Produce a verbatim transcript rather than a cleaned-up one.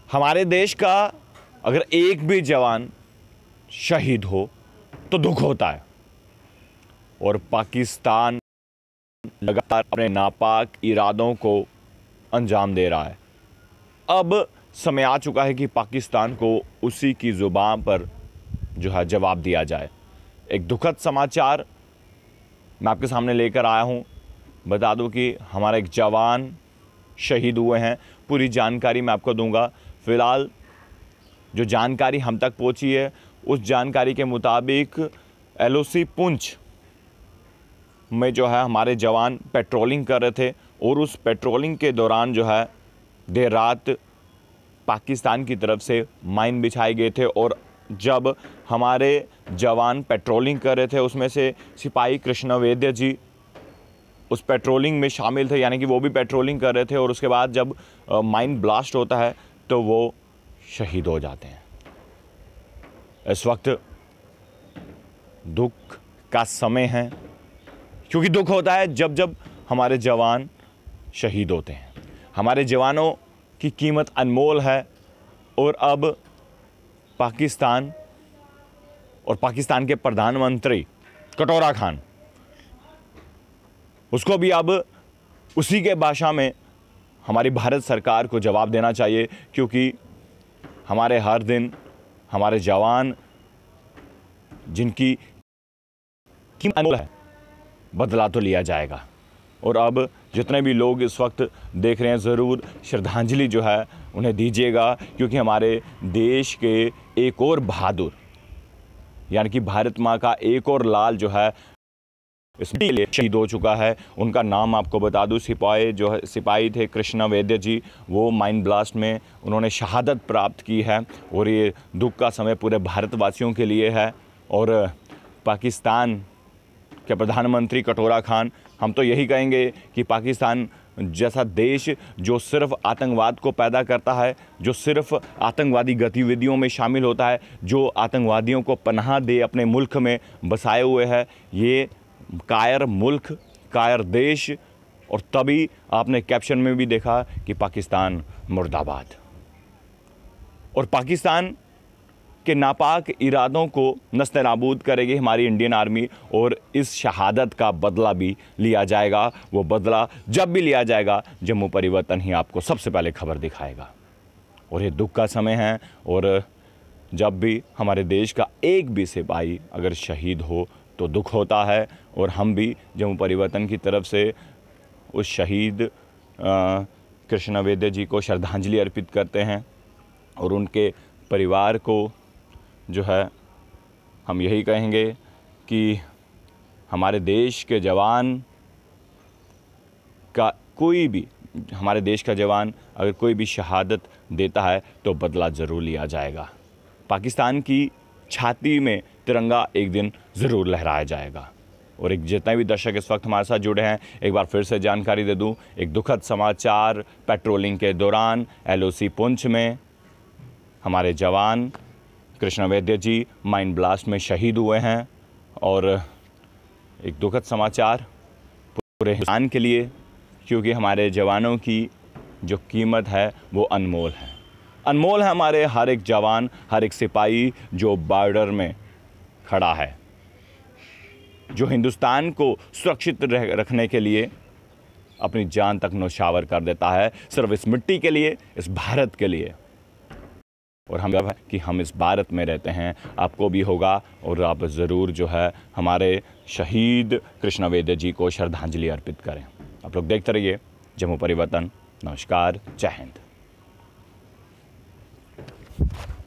हमारे देश का अगर एक भी जवान शहीद हो तो दुख होता है, और पाकिस्तान लगातार अपने नापाक इरादों को अंजाम दे रहा है। अब समय आ चुका है कि पाकिस्तान को उसी की ज़ुबान पर जो है जवाब दिया जाए। एक दुखद समाचार मैं आपके सामने लेकर आया हूं। बता दूं कि हमारा एक जवान शहीद हुए हैं। पूरी जानकारी मैं आपको दूंगा। फ़िलहाल जो जानकारी हम तक पहुंची है, उस जानकारी के मुताबिक एलओसी पुंछ में जो है हमारे जवान पेट्रोलिंग कर रहे थे, और उस पेट्रोलिंग के दौरान जो है देर रात पाकिस्तान की तरफ से माइन बिछाए गए थे। और जब हमारे जवान पेट्रोलिंग कर रहे थे, उसमें से सिपाही कृष्ण वैद्य जी उस पेट्रोलिंग में शामिल थे, यानी कि वो भी पेट्रोलिंग कर रहे थे। और उसके बाद जब माइन ब्लास्ट होता है तो वो शहीद हो जाते हैं। इस वक्त दुख का समय है, क्योंकि दुख होता है जब जब हमारे जवान शहीद होते हैं। हमारे जवानों की कीमत अनमोल है, और अब पाकिस्तान और पाकिस्तान के प्रधानमंत्री कटोरा खान, उसको भी अब उसी के भाषा में हमारी भारत सरकार को जवाब देना चाहिए, क्योंकि हमारे हर दिन हमारे जवान जिनकी कीमत अनमोल है, बदला तो लिया जाएगा। और अब जितने भी लोग इस वक्त देख रहे हैं, ज़रूर श्रद्धांजलि जो है उन्हें दीजिएगा, क्योंकि हमारे देश के एक और बहादुर, यानी कि भारत माँ का एक और लाल जो है इसके लिए शहीद हो चुका है। उनका नाम आपको बता दूं, सिपाही जो है सिपाही थे कृष्ण वैद्य जी। वो माइन ब्लास्ट में उन्होंने शहादत प्राप्त की है, और ये दुख का समय पूरे भारतवासियों के लिए है। और पाकिस्तान के प्रधानमंत्री कटोरा खान, हम तो यही कहेंगे कि पाकिस्तान जैसा देश जो सिर्फ आतंकवाद को पैदा करता है, जो सिर्फ आतंकवादी गतिविधियों में शामिल होता है, जो आतंकवादियों को पनाह दे अपने मुल्क में बसाए हुए है, ये कायर मुल्क, कायर देश। और तभी आपने कैप्शन में भी देखा कि पाकिस्तान मुर्दाबाद। और पाकिस्तान के नापाक इरादों को नस्ते-नाबूद करेगी हमारी इंडियन आर्मी, और इस शहादत का बदला भी लिया जाएगा। वो बदला जब भी लिया जाएगा, जम्मू परिवर्तन ही आपको सबसे पहले खबर दिखाएगा। और ये दुख का समय है, और जब भी हमारे देश का एक भी सिपाही अगर शहीद हो तो दुख होता है। और हम भी जम्मू परिवर्तन की तरफ से उस शहीद कृष्ण वैद्य जी को श्रद्धांजलि अर्पित करते हैं, और उनके परिवार को जो है हम यही कहेंगे कि हमारे देश के जवान का कोई भी हमारे देश का जवान अगर कोई भी शहादत देता है तो बदला ज़रूर लिया जाएगा। पाकिस्तान की छाती में तिरंगा एक दिन ज़रूर लहराया जाएगा। और एक जितने भी दर्शक इस वक्त हमारे साथ जुड़े हैं, एक बार फिर से जानकारी दे दूं, एक दुखद समाचार। पेट्रोलिंग के दौरान एलओसी पुंछ में हमारे जवान कृष्ण वैद्य जी माइन ब्लास्ट में शहीद हुए हैं। और एक दुखद समाचार पूरे हिंदुस्तान के लिए, क्योंकि हमारे जवानों की जो कीमत है वो अनमोल है। अनमोल है हमारे हर एक जवान, हर एक सिपाही जो बॉर्डर में खड़ा है, जो हिंदुस्तान को सुरक्षित रखने के लिए अपनी जान तक न्यौछावर कर देता है, सिर्फ इस मिट्टी के लिए, इस भारत के लिए। और हम है कि हम इस भारत में रहते हैं, आपको भी होगा। और आप ज़रूर जो है हमारे शहीद कृष्ण वैद्य जी को श्रद्धांजलि अर्पित करें। आप लोग देखते रहिए जम्मू परिवर्तन। नमस्कार, जय हिंद।